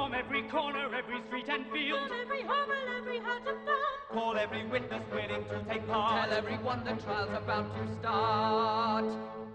from every corner, every street and field, from every hovel, every hut and farm. Call every witness willing to take part. Tell everyone the trial's about to start.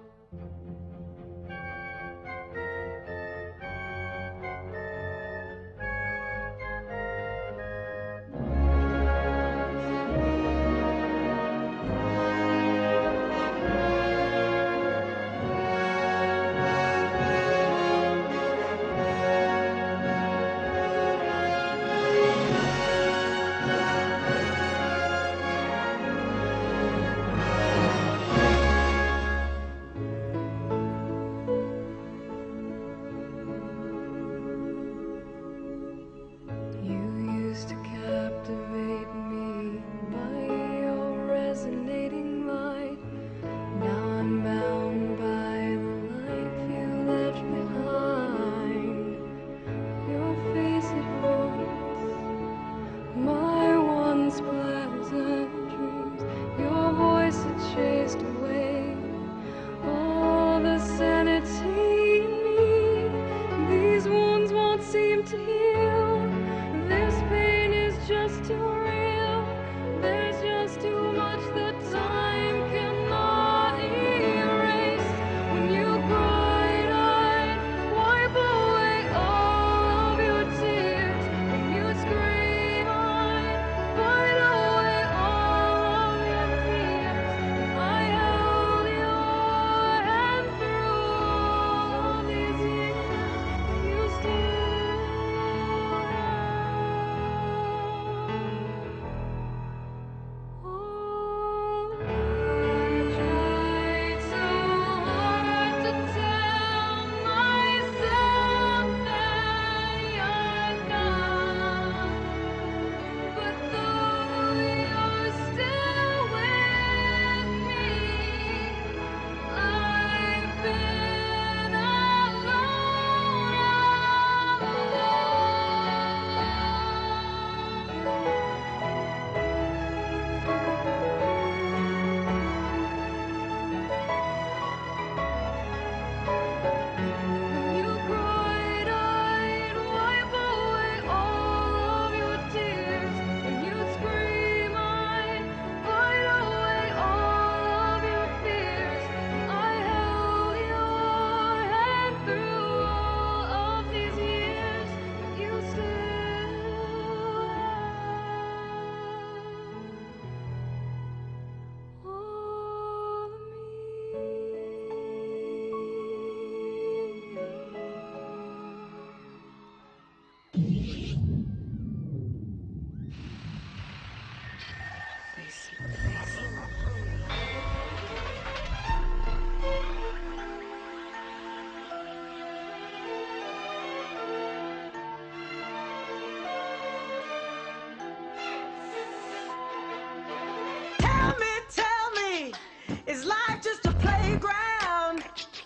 Is life just a playground?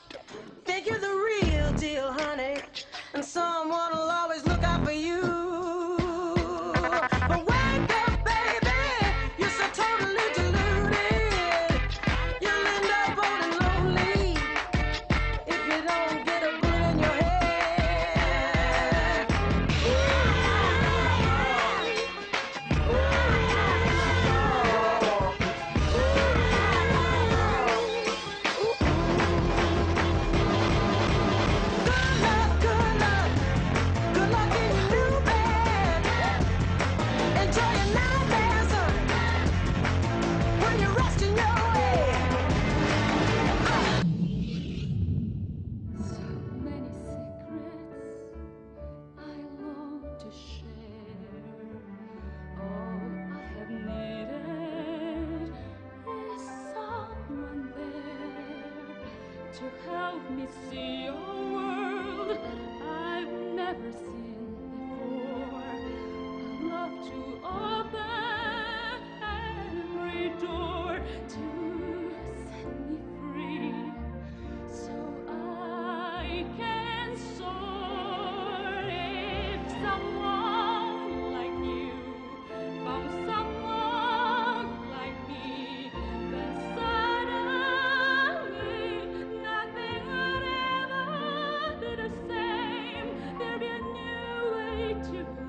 Think you're the real deal, honey, and someone will always look out for you. But wake up, baby, you're so totally deluded. You'll end up old and lonely if you don't get a bullet in your head. Good luck in your new bed. Enjoy your nightmares when you're resting your head. So many secrets I long to share. All I have needed is someone there to help me see a world I've never seen before. I love to open every door to set me free, so I can soar. If someone like you found someone like me, then suddenly nothing would ever be the same. There'd be a new way to